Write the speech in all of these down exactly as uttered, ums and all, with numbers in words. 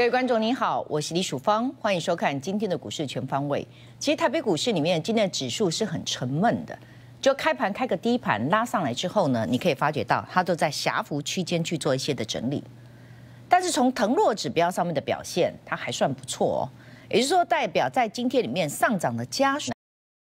各位观众您好，我是李曙芳，欢迎收看今天的股市全方位。其实台北股市里面今天的指数是很沉闷的，就开盘开个低盘拉上来之后呢，你可以发觉到它都在狭幅区间去做一些的整理。但是从腾落指标上面的表现，它还算不错哦，也就是说代表在今天里面上涨的家数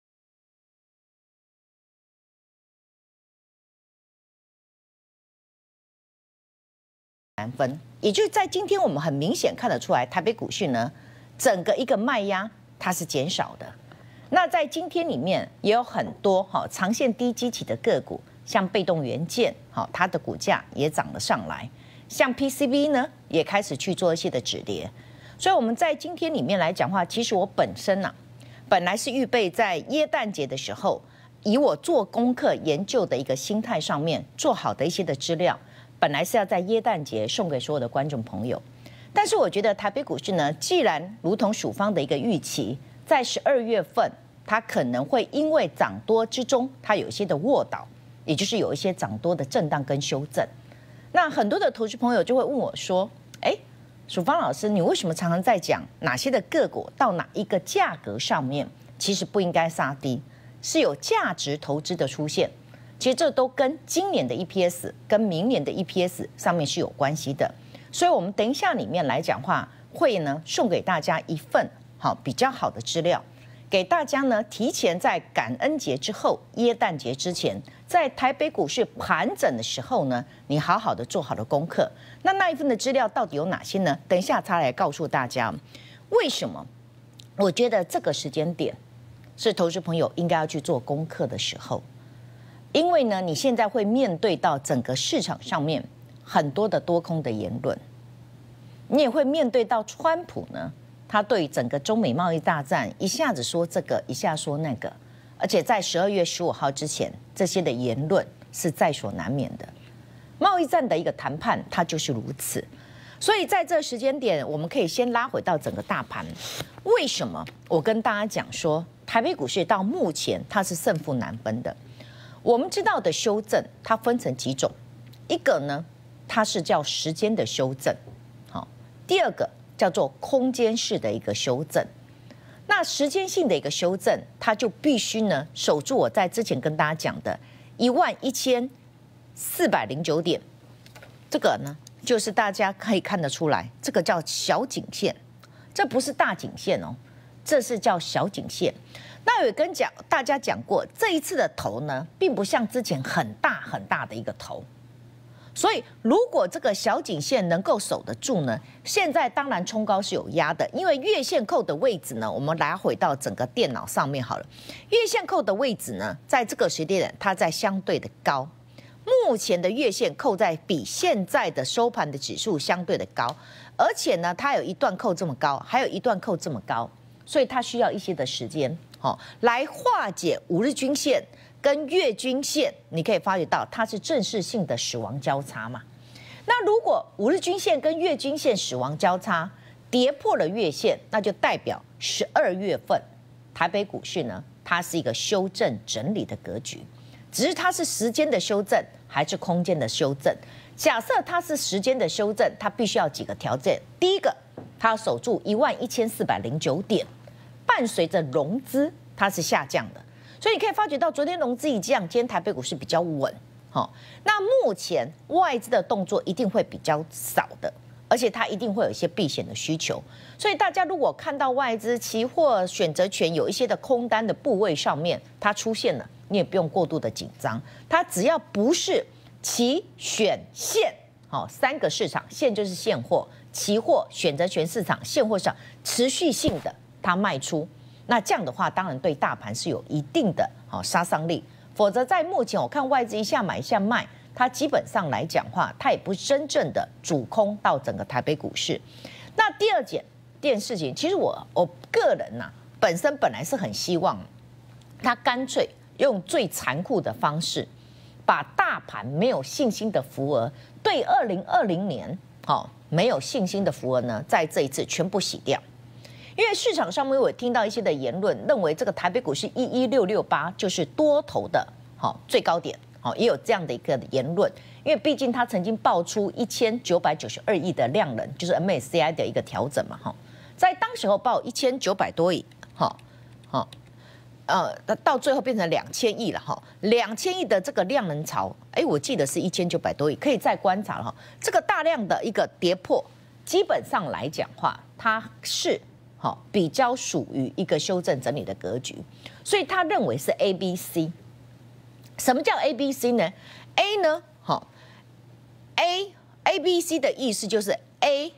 难分，也就是在今天我们很明显看得出来，台北股市呢整个一个卖压它是减少的。那在今天里面也有很多哈长线低基期的个股，像被动元件，好它的股价也涨了上来，像 P C B 呢也开始去做一些的止跌。所以我们在今天里面来讲话，其实我本身呐、啊，本来是预备在耶诞节的时候，以我做功课研究的一个心态上面，做好的一些的资料。本来是要在耶诞节送给所有的观众朋友，但是我觉得台北股市呢，既然如同曙芳的一个预期，在十二月份它可能会因为涨多之中，它有一些的卧倒，也就是有一些涨多的震荡跟修正。那很多的投资朋友就会问我说：“哎，曙芳老师，你为什么常常在讲哪些的个股到哪一个价格上面，其实不应该杀低，是有价值投资的出现？”其实这都跟今年的 E P S 跟明年的 E P S 上面是有关系的，所以我们等一下里面来讲话，会呢送给大家一份好比较好的资料，给大家呢提前在感恩节之后、耶诞节之前，在台北股市盘整的时候呢，你好好的做好了功课。那那一份的资料到底有哪些呢？等一下他来告诉大家，为什么我觉得这个时间点是投资朋友应该要去做功课的时候。因为呢，你现在会面对到整个市场上面很多的多空的言论，你也会面对到川普呢，他对整个中美贸易大战一下子说这个，一下说那个，而且在十二月十五号之前，这些的言论是在所难免的。贸易战的一个谈判，它就是如此。所以在这时间点，我们可以先拉回到整个大盘。为什么我跟大家讲说，台北股市到目前它是胜负难分的？我们知道的修正，它分成几种，一个呢，它是叫时间的修正，好；第二个叫做空间式的一个修正。那时间性的一个修正，它就必须呢守住我在之前跟大家讲的一万一千四百零九点，这个呢就是大家可以看得出来，这个叫小颈线，这不是大颈线哦，这是叫小颈线。那有跟讲大家讲过，这一次的头呢，并不像之前很大很大的一个头，所以如果这个小颈线能够守得住呢，现在当然冲高是有压的，因为月线扣的位置呢，我们来回到整个电脑上面好了，月线扣的位置呢，在这个时间点它在相对的高，目前的月线扣在比现在的收盘的指数相对的高，而且呢，它有一段扣这么高，还有一段扣这么高，所以它需要一些的时间。好，来化解五日均线跟月均线，你可以发觉到它是正式性的死亡交叉嘛。那如果五日均线跟月均线死亡交叉跌破了月线，那就代表十二月份台北股市呢，它是一个修正整理的格局，只是它是时间的修正还是空间的修正。假设它是时间的修正，它必须要几个条件，第一个，它要守住一万一千四百零九点。伴随着融资，它是下降的，所以你可以发觉到昨天融资一降，今天台北股市比较稳。好，那目前外资的动作一定会比较少的，而且它一定会有一些避险的需求。所以大家如果看到外资期货选择权有一些的空单的部位上面它出现了，你也不用过度的紧张，它只要不是期选现，好，三个市场，现就是现货、期货、选择权市场、现货市场持续性的。它卖出，那这样的话，当然对大盘是有一定的好杀伤力。否则，在目前我看外资一下买一下卖，它基本上来讲话，它也不是真正的主空到整个台北股市。那第二件件事情，其实我我个人呐、啊，本身本来是很希望，他干脆用最残酷的方式，把大盘没有信心的浮额，对二零二零年好、哦、没有信心的浮额呢，在这一次全部洗掉。因为市场上面我听到一些的言论，认为这个台北股市一一六六八就是多头的好最高点，好也有这样的一个言论。 因为毕竟它曾经爆出一千九百九十二亿的量能，就是 M S C I 的一个调整嘛，哈，在当时候报一千九百多亿，哈，好，呃，到最后变成两千亿了，哈，两千亿的这个量能潮，哎，我记得是一千九百多亿，可以再观察了哈，这个大量的一个跌破，基本上来讲话，它是好比较属于一个修正整理的格局，所以他认为是 A B C。什么叫 A B C 呢 ？A 呢，好 ，A A B C 的意思就是 A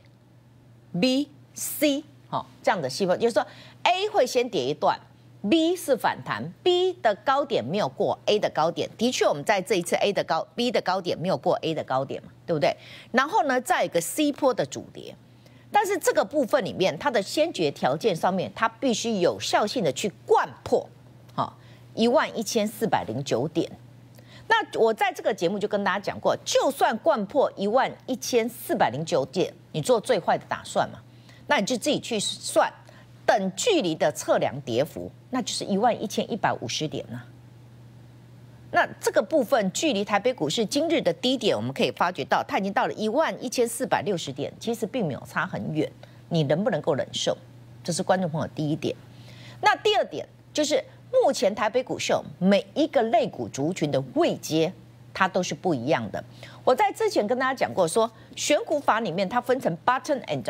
B C 好这样的细分，就是说 A 会先跌一段 ，B 是反弹 ，B 的高点没有过 A 的高点，的确我们在这一次 A 的高 B 的高点没有过 A 的高点嘛，对不对？然后呢，再有一个 C 波的主跌。但是这个部分里面，它的先决条件上面，它必须有效性的去灌破，好一万一千四百零九点。那我在这个节目就跟大家讲过，就算灌破一万一千四百零九点，你做最坏的打算嘛，那你就自己去算等距离的测量跌幅，那就是一万一千一百五十点了。那这个部分距离台北股市今日的低点，我们可以发觉到它已经到了一万一千四百六十点，其实并没有差很远。你能不能够忍受？这是观众朋友第一点。那第二点就是目前台北股市每一个类股族群的位阶，它都是不一样的。我在之前跟大家讲过说，选股法里面它分成 bottom and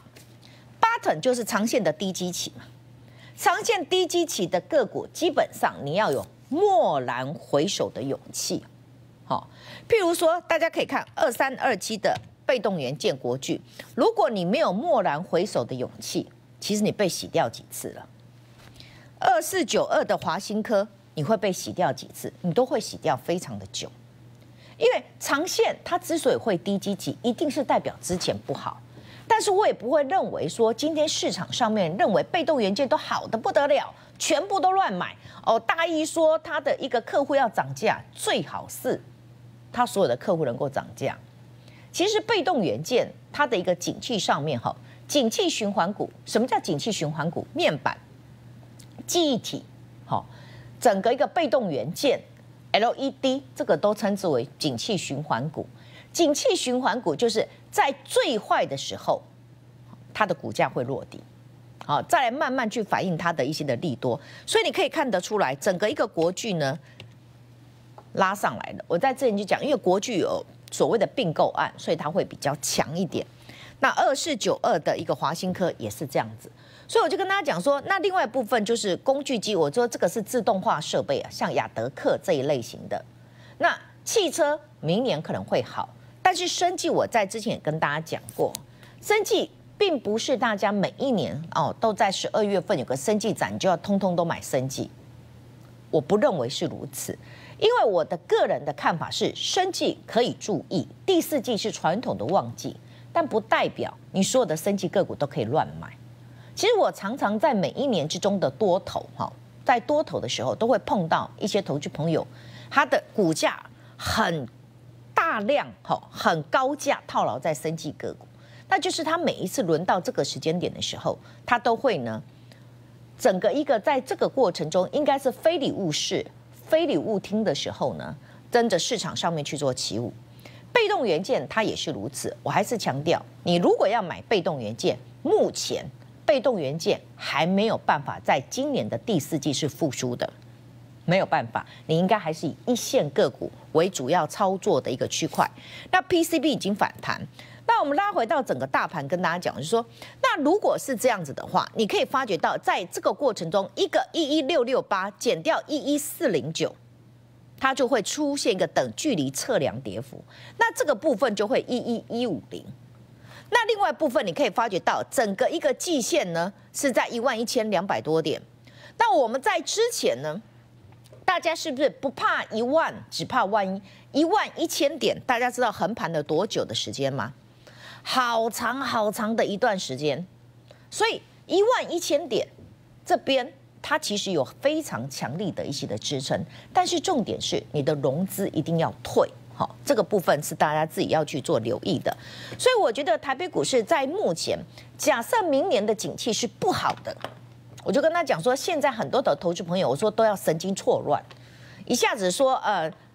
up。bottom 就是长线的低基期嘛，长线低基期的个股，基本上你要有蓦然回首的勇气，好，譬如说，大家可以看二三二七的被动元件国巨，如果你没有蓦然回首的勇气，其实你被洗掉几次了。二四九二的华新科，你会被洗掉几次？你都会洗掉非常的久，因为长线它之所以会低基期，一定是代表之前不好。但是我也不会认为说，今天市场上面认为被动元件都好的不得了，全部都乱买哦。大意说他的一个客户要涨价，最好是他所有的客户能够涨价。其实被动元件它的一个景气上面哈，景气循环股，什么叫景气循环股？面板、记忆体，好，整个一个被动元件 L E D 这个都称之为景气循环股。景气循环股就是在最坏的时候，它的股价会落地，好，再来慢慢去反映它的一些的利多，所以你可以看得出来，整个一个国巨呢拉上来了。我在之前就讲，因为国巨有所谓的并购案，所以它会比较强一点。那二四九二的一个华新科也是这样子，所以我就跟大家讲说，那另外一部分就是工具机，我说这个是自动化设备啊，像亚德克这一类型的。那汽车明年可能会好。但是生技，我在之前也跟大家讲过，生技并不是大家每一年哦都在十二月份有个生技展，你就要通通都买生技。我不认为是如此，因为我的个人的看法是，生技可以注意，第四季是传统的旺季，但不代表你所有的生技个股都可以乱买。其实我常常在每一年之中的多头哈，在多头的时候都会碰到一些投资朋友，他的股价很大量很高价套牢在生技个股，那就是他每一次轮到这个时间点的时候，他都会呢，整个一个在这个过程中应该是非礼勿视、非礼勿听的时候呢，跟着市场上面去做起舞。被动元件它也是如此，我还是强调，你如果要买被动元件，目前被动元件还没有办法在今年的第四季是复苏的。没有办法，你应该还是以一线个股为主要操作的一个区块。那 P C B 已经反弹，那我们拉回到整个大盘，跟大家讲，就是说，那如果是这样子的话，你可以发觉到，在这个过程中，一个一一六六八减掉一一四零九，它就会出现一个等距离测量跌幅，那这个部分就会一一一五零。那另外部分你可以发觉到，整个一个季线呢是在一万一千两百多点。那我们在之前呢？大家是不是不怕一万，只怕万一？一万一千点，大家知道横盘了多久的时间吗？好长好长的一段时间。所以一万一千点这边，它其实有非常强力的一些的支撑，但是重点是你的融资一定要退，好，这个部分是大家自己要去做留意的。所以我觉得台北股市在目前，假设明年的景气是不好的。我就跟他讲说，现在很多的投资朋友，我说都要神经错乱，一下子说呃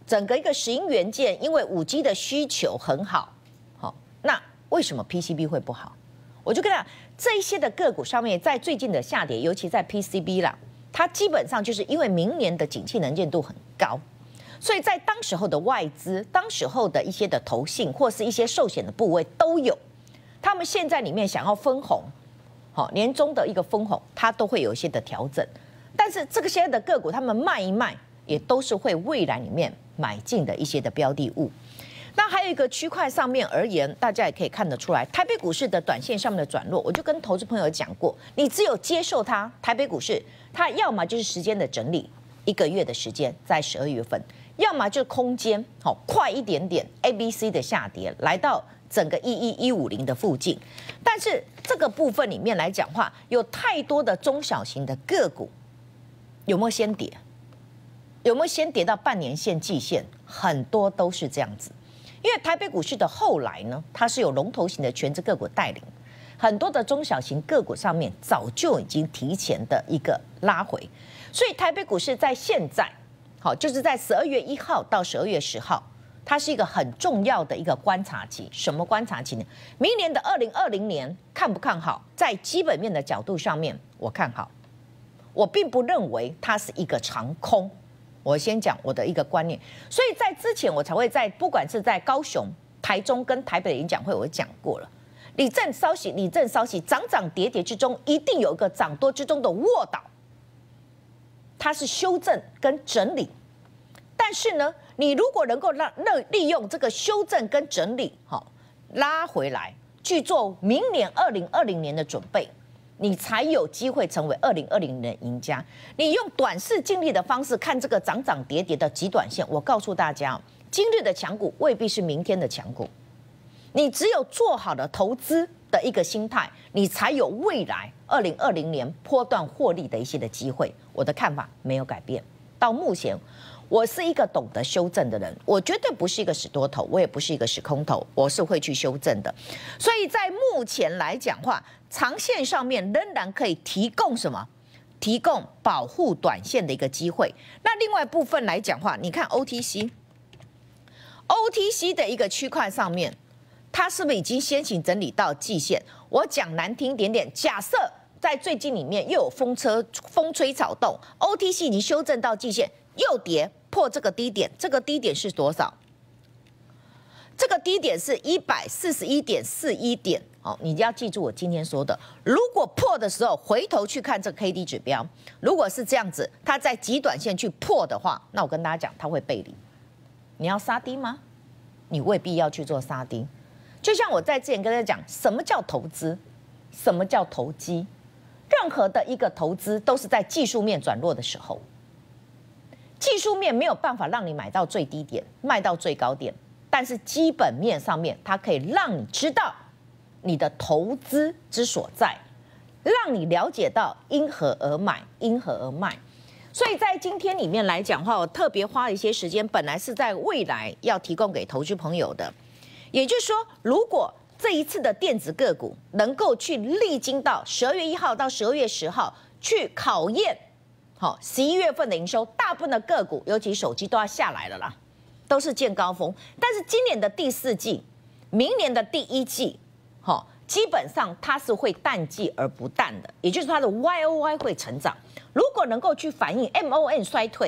整个一个石英元件，因为五 G 的需求很好，好，那为什么 P C B 会不好？我就跟他讲，这一些的个股上面，在最近的下跌，尤其在 P C B 啦，它基本上就是因为明年的景气能见度很高，所以在当时候的外资、当时候的一些的投信或是一些寿险的部位都有，他们现在里面想要分红，好，年终的一个分红，它都会有一些的调整，但是这个些的个股，他们卖一卖，也都是会未来里面买进的一些的标的物。那还有一个区块上面而言，大家也可以看得出来，台北股市的短线上面的转弱，我就跟投资朋友讲过，你只有接受它，台北股市它要么就是时间的整理，一个月的时间在十二月份，要么就是空间好快一点点 A B C 的下跌，来到整个一一一五零的附近，但是这个部分里面来讲话，有太多的中小型的个股，有没有先跌？有没有先跌到半年线、季线？很多都是这样子。因为台北股市的后来呢，它是有龙头型的全指个股带领，很多的中小型个股上面早就已经提前的一个拉回，所以台北股市在现在，好，就是在十二月一号到十二月十号，它是一个很重要的一个观察期。什么观察期呢？明年的二零二零年看不看好？在基本面的角度上面，我看好，我并不认为它是一个长空。我先讲我的一个观念，所以在之前我才会在不管是在高雄、台中跟台北的演讲会，我讲过了，理正稍息，理正稍息，涨涨跌跌之中，一定有一个涨多之中的卧倒，它是修正跟整理。但是呢，你如果能够让利用这个修正跟整理，好拉回来去做明年二零二零年的准备。你才有机会成为二零二零年的赢家。你用短视近利的方式看这个涨涨跌跌的极短线，我告诉大家，今日的强股未必是明天的强股。你只有做好了投资的一个心态，你才有未来二零二零年波段获利的一些的机会。我的看法没有改变，到目前。我是一个懂得修正的人，我绝对不是一个死多头，我也不是一个死空头，我是会去修正的。所以在目前来讲话，长线上面仍然可以提供什么？提供保护短线的一个机会。那另外部分来讲话，你看 O T C，O T C 的一个区块上面，它是不是已经先行整理到季线？我讲难听一点点，假设在最近里面又有风车风吹草动 ，O T C 已经修正到季线。又跌破这个低点，这个低点是多少？这个低点是一百四十一点四一点。哦，你要记住我今天说的。如果破的时候回头去看这个 K D 指标，如果是这样子，它在极短线去破的话，那我跟大家讲，它会背离。你要杀低吗？你未必要去做杀低。就像我在之前跟大家讲，什么叫投资？什么叫投机？任何的一个投资都是在技术面转弱的时候。技术面没有办法让你买到最低点，卖到最高点，但是基本面上面，它可以让你知道你的投资之所在，让你了解到因何而买，因何而卖。所以在今天里面来讲的话，我特别花了一些时间，本来是在未来要提供给投资朋友的，也就是说，如果这一次的电子个股能够去历经到十二月一号到十二月十号去考验。好，十一月份的营收，大部分的个股，尤其手机都要下来了啦，都是见高峰。但是今年的第四季，明年的第一季，好，基本上它是会淡季而不淡的，也就是它的 Y O Y 会成长。如果能够去反映 M O N 衰退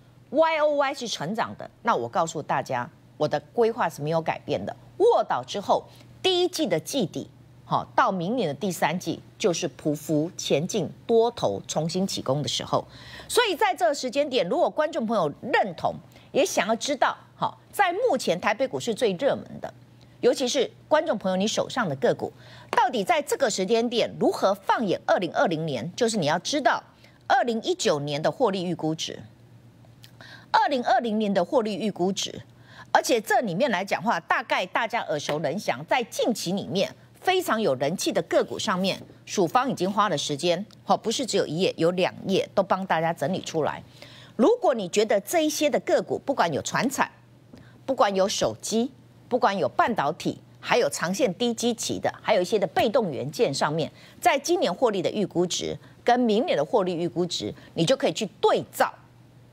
，Y O Y 是成长的，那我告诉大家，我的规划是没有改变的。卧倒之后，第一季的季底。好，到明年的第三季就是匍匐前进、多头重新起攻的时候，所以在这个时间点，如果观众朋友认同，也想要知道，好，在目前台北股市最热门的，尤其是观众朋友你手上的个股，到底在这个时间点如何放眼二零二零年？就是你要知道，二零一九年的获利预估值，二零二零年的获利预估值，而且这里面来讲话，大概大家耳熟能详，在近期里面。非常有人气的个股上面，署方已经花了时间，好，不是只有一页，有两页都帮大家整理出来。如果你觉得这一些的个股，不管有传产，不管有手机，不管有半导体，还有长线低基期的，还有一些的被动元件上面，在今年获利的预估值跟明年的获利预估值，你就可以去对照，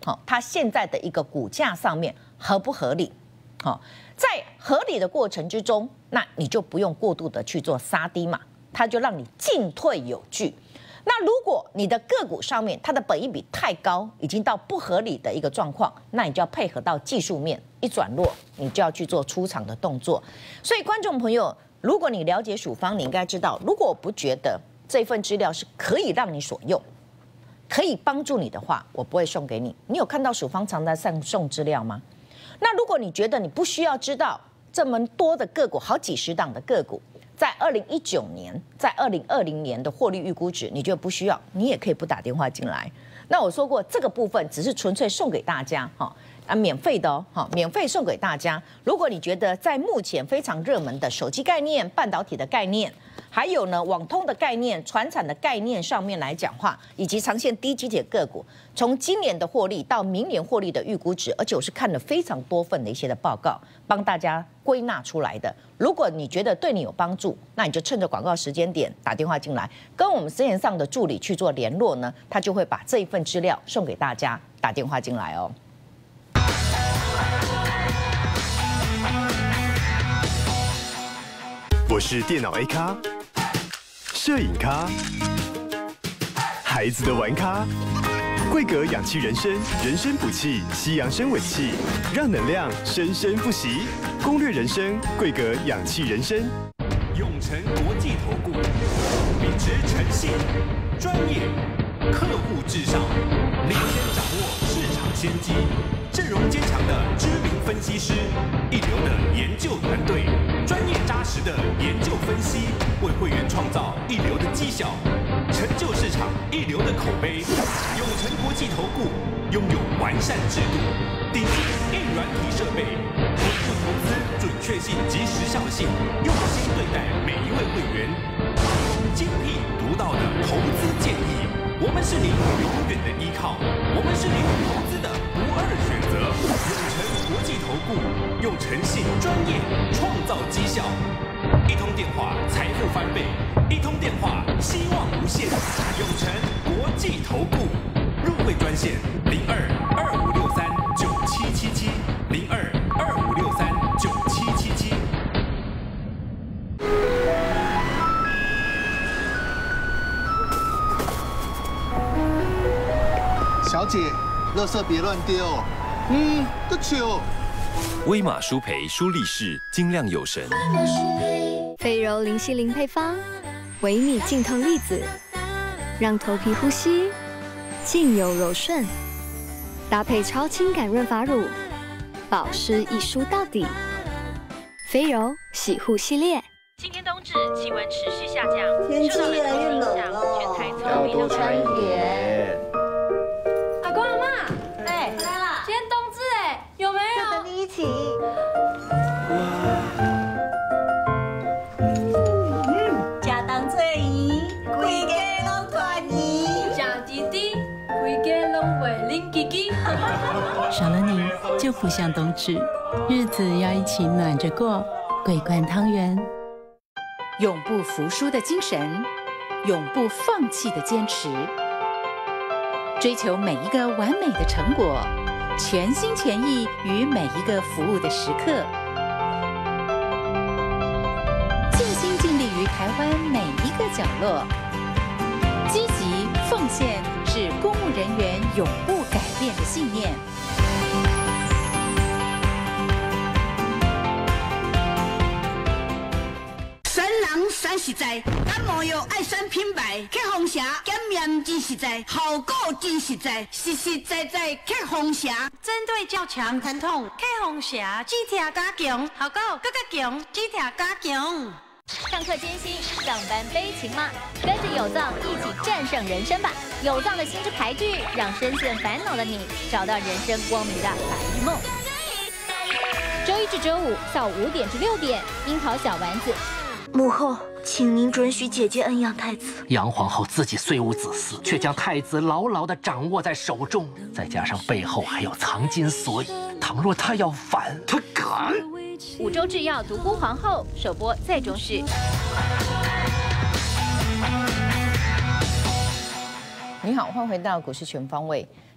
好，它现在的一个股价上面合不合理？好，在合理的过程之中，那你就不用过度的去做杀低嘛，它就让你进退有据。那如果你的个股上面它的本益比太高，已经到不合理的一个状况，那你就要配合到技术面一转弱，你就要去做出场的动作。所以观众朋友，如果你了解属方，你应该知道，如果我不觉得这份资料是可以让你所用，可以帮助你的话，我不会送给你。你有看到属方常在上送资料吗？那如果你觉得你不需要知道这么多的个股，好几十档的个股，在二零一九年，在二零二零年的获利预估值，你觉得不需要，你也可以不打电话进来。那我说过，这个部分只是纯粹送给大家，哈啊，免费的哦，哈，免费送给大家。如果你觉得在目前非常热门的手机概念、半导体的概念，还有呢网通的概念、传产的概念上面来讲话，以及长线低基铁个股，从今年的获利到明年获利的预估值，而且我是看了非常多份的一些的报告，帮大家归纳出来的。如果你觉得对你有帮助，那你就趁着广告时间点打电话进来，跟我们线上的助理去做联络呢，他就会把这一份资料送给大家，打电话进来哦。 我是电脑 A 咖，摄影咖，孩子的玩咖，贵格氧气人参，人参补气，西洋参尾气，让能量生生不息。攻略人参，贵格氧气人参。 永诚国际投顾，秉持诚信、专业、客户至上，领先掌握市场先机，阵容坚强的知名分析师，一流的研究团队，专业扎实的研究分析，为会员创造一流的绩效，成就市场一流的口碑。永诚国际投顾拥有完善制度，顶级硬软体设备，稳固投资准确性及时效性，用心对待每一位会员，精辟独到的投资建议。我们是您永远的依靠，我们是您投资的不二选择。永诚国际投顾用诚信、专业创造绩效，一通电话财富翻倍，一通电话希望无限。永诚国际投顾入会专线零二二五六三九七七七零二二五六三九七七七。 小姐，垃圾别乱丢。嗯，不糗。 威马舒培舒力士精亮有神。 飞柔灵犀灵配方，维米净透粒子，让头皮呼吸净又柔顺，搭配超轻感润发乳，保湿一梳到底。飞柔洗护系列。 今天冬至，气温持续下降， 天气越来越冷了， 全台从要多穿一点。 阿公阿妈，哎，来啦！今天冬至哎，有没有？ 跟你一起。家当最宜，规家拢团圆。 家弟弟，规家拢为恁吉吉。 少了你就不像冬至，日子要一起暖着过。桂冠汤圆。 永不服输的精神，永不放弃的坚持，追求每一个完美的成果，全心全意于每一个服务的时刻，尽心尽力于台湾每一个角落，积极奉献是公务人员永不改变的信念。 咱实在，感冒药爱选品牌，克风蛇检验真实在，效果真实在，实实在在克风蛇。针对较强疼痛，克风蛇止痛加强，效果更加强，止痛加强。 上课艰辛，上班悲情吗？跟着有藏一起战胜人生吧！有藏的新之牌剧，让深陷烦恼的你找到人生光明的白日梦。周一至周五下午五点至六点，樱桃小丸子。 母后，请您准许姐姐恩养太子。 杨皇后自己虽无子嗣，却将太子牢牢地掌握在手中，再加上背后还有藏金索引，倘若她要反，她敢！ 五洲制药独孤皇后首播在中视。 你好，欢迎回到股市全方位。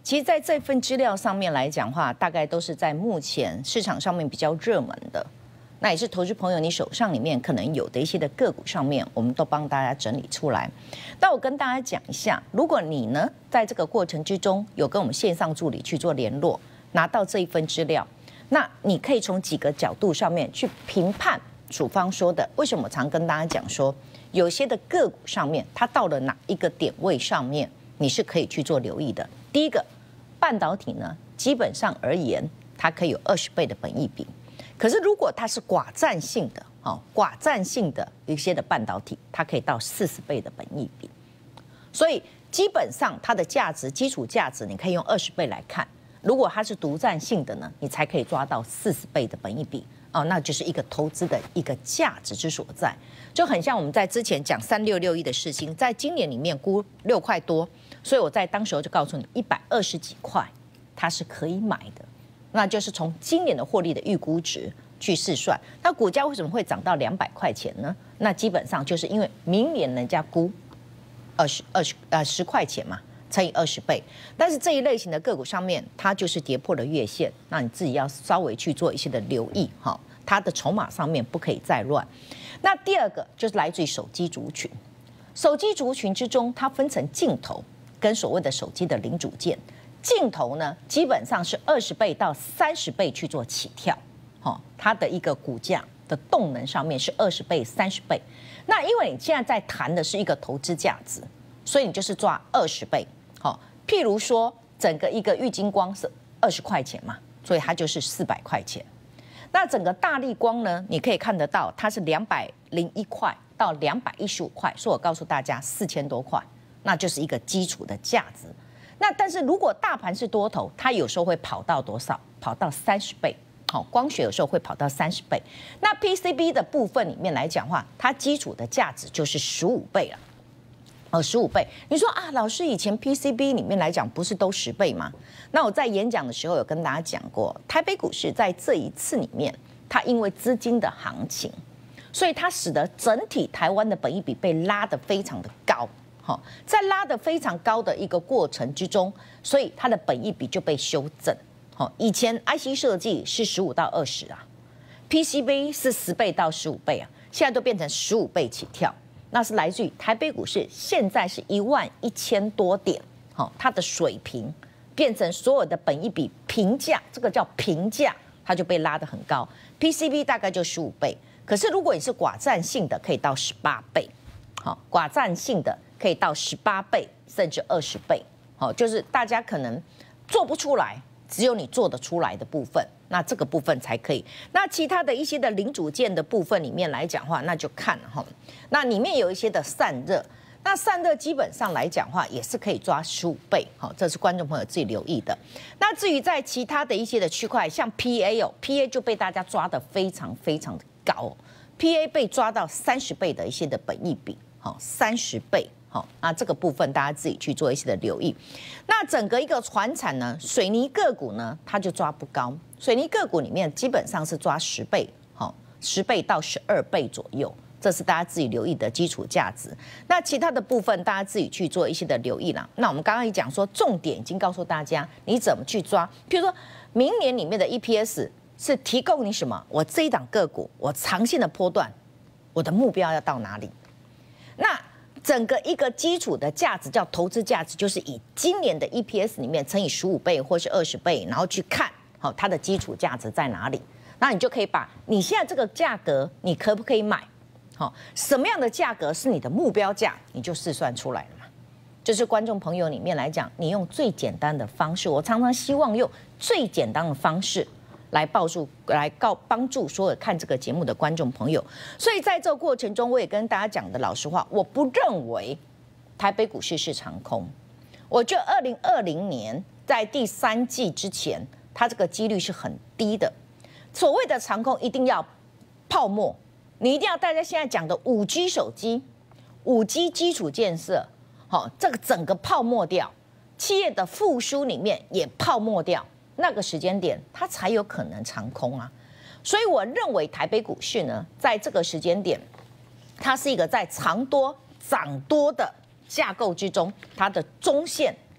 其实在这份资料上面来讲话，大概都是在目前市场上面比较热门的，那也是投资朋友你手上里面可能有的一些的个股上面，我们都帮大家整理出来。那我跟大家讲一下，如果你呢在这个过程之中有跟我们线上助理去做联络，拿到这一份资料，那你可以从几个角度上面去评判主方说的。为什么我常跟大家讲说，有些的个股上面它到了哪一个点位上面，你是可以去做留意的。第一个，半导体呢，基本上而言，它可以有二十倍的本益比。可是如果它是寡占性的，哦，寡占性的一些的半导体，它可以到四十倍的本益比。所以基本上它的价值，基础价值，你可以用二十倍来看。如果它是独占性的呢，你才可以抓到四十倍的本益比。哦，那就是一个投资的一个价值之所在，就很像我们在之前讲三六六一的世芯，在今年里面估六块多，所以我在当时候就告诉你一百二十几块，它是可以买的，那就是从今年的获利的预估值去试算，那股价为什么会涨到两百块钱呢？那基本上就是因为明年人家估二十二十呃十块钱嘛，乘以二十倍，但是这一类型的个股上面，它就是跌破了月线，那你自己要稍微去做一些的留意哈，它的筹码上面不可以再乱。那第二个就是来自于手机族群，手机族群之中，它分成镜头跟所谓的手机的零组件。镜头呢，基本上是二十倍到三十倍去做起跳，哈，它的一个股价的动能上面是二十倍、三十倍。那因为你现在在谈的是一个投资价值，所以你就是抓二十倍。好，譬如说整个一个玉晶光是二十块钱嘛，所以它就是四百块钱。那整个大立光呢，你可以看得到它是两百零一块到两百一十五块，所以我告诉大家四千多块，那就是一个基础的价值。那但是如果大盘是多头，它有时候会跑到多少？跑到三十倍。好，光学有时候会跑到三十倍。那 P C B 的部分里面来讲话，它基础的价值就是十五倍了。哦，十五倍。你说啊，老师以前 P C B 里面来讲不是都十倍吗？那我在演讲的时候有跟大家讲过，台北股市在这一次里面，它因为资金的行情，所以它使得整体台湾的本益比被拉得非常的高。好，在拉得非常高的一个过程之中，所以它的本益比就被修正。好，以前 I C 设计是十五到二十啊 ，P C B 是十倍到十五倍啊，现在都变成十五倍起跳。那是来自于台北股市现在是一万一千多点，好，它的水平变成所有的本益比平价，这个叫平价，它就被拉得很高。P C B 大概就十五倍，可是如果你是寡占性的，可以到十八倍，好，寡占性的可以到十八倍甚至二十倍，好，就是大家可能做不出来，只有你做得出来的部分。那这个部分才可以。那其他的一些的零组件的部分里面来讲话，那就看哈。那里面有一些的散热，那散热基本上来讲话也是可以抓十五倍，好，这是观众朋友自己留意的。那至于在其他的一些的区块，像 P A 哦 ，P A 就被大家抓得非常非常的高 ，P A 被抓到三十倍的一些的本益比，好，三十倍。好，那这个部分大家自己去做一些的留意。那整个一个传产呢，水泥个股呢，它就抓不高。水泥个股里面基本上是抓十倍，好，十倍到十二倍左右，这是大家自己留意的基础价值。那其他的部分大家自己去做一些的留意啦。那我们刚刚也讲说，重点已经告诉大家你怎么去抓。譬如说明年里面的 E P S 是提供你什么？我这一档个股，我长线的波段，我的目标要到哪里？那整个一个基础的价值叫投资价值，就是以今年的 E P S 里面乘以十五倍或是二十倍，然后去看好它的基础价值在哪里。那你就可以把你现在这个价格，你可不可以买？好，什么样的价格是你的目标价，你就试算出来了嘛。就是观众朋友里面来讲，你用最简单的方式，我常常希望用最简单的方式来帮助来告帮助所有看这个节目的观众朋友，所以在这个过程中，我也跟大家讲的老实话，我不认为台北股市是长空。我觉得二零二零年在第三季之前，它这个几率是很低的。所谓的长空，一定要泡沫，你一定要大家现在讲的五 G 手机、五 G 基础建设，好，这个整个泡沫掉，企业的复苏里面也泡沫掉。那个时间点，它才有可能长空啊，所以我认为台北股市呢，在这个时间点，它是一个在长多涨多的架构之中，它的中线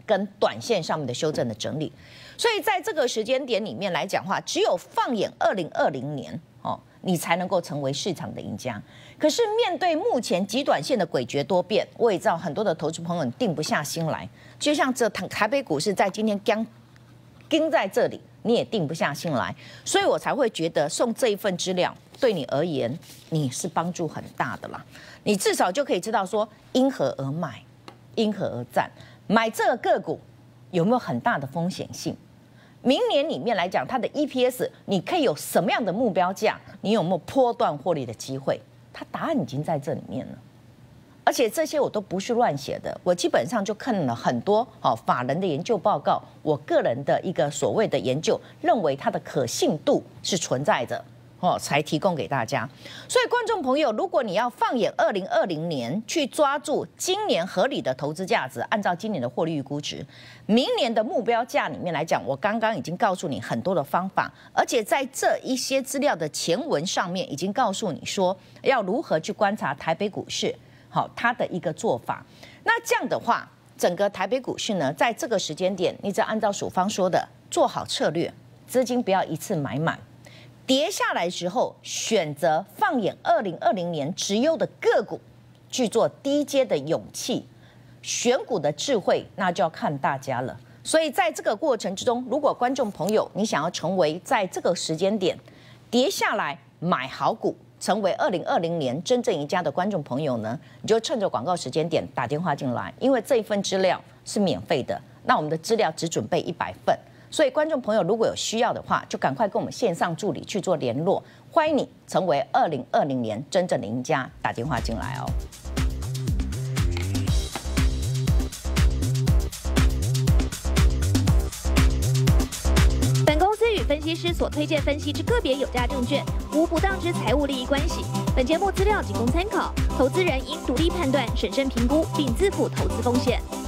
跟短线上面的修正的整理。所以在这个时间点里面来讲话，只有放眼二零二零年哦，你才能够成为市场的赢家。可是面对目前极短线的诡谲多变，我也知道很多的投资朋友定不下心来，就像这台北股市在今天刚盯在这里，你也定不下心来，所以我才会觉得送这一份资料对你而言，你是帮助很大的啦。你至少就可以知道说因何而买，因何而战，买这个个股有没有很大的风险性？明年里面来讲，它的 E P S 你可以有什么样的目标价？你有没有波段获利的机会？它答案已经在这里面了。而且这些我都不是乱写的，我基本上就看了很多哦法人的研究报告，我个人的一个所谓的研究，认为它的可信度是存在的哦，才提供给大家。所以观众朋友，如果你要放眼二零二零年去抓住今年合理的投资价值，按照今年的获利预估值，明年的目标价里面来讲，我刚刚已经告诉你很多的方法，而且在这一些资料的前文上面已经告诉你说要如何去观察台北股市。好，它的一个做法。那这样的话，整个台北股市呢，在这个时间点，你只要按照署方说的做好策略，资金不要一次买满，跌下来时候选择放眼二零二零年直优的个股去做低阶的勇气，选股的智慧，那就要看大家了。所以在这个过程之中，如果观众朋友你想要成为在这个时间点跌下来买好股，成为二零二零年真正赢家的观众朋友呢，你就趁着广告时间点打电话进来，因为这一份资料是免费的，那我们的资料只准备一百份，所以观众朋友如果有需要的话，就赶快跟我们线上助理去做联络，欢迎你成为二零二零年真正的赢家，打电话进来哦。 本公司与分析师所推荐分析之个别有价证券无不当之财务利益关系。本节目资料仅供参考，投资人应独立判断、审慎评估，并自负投资风险。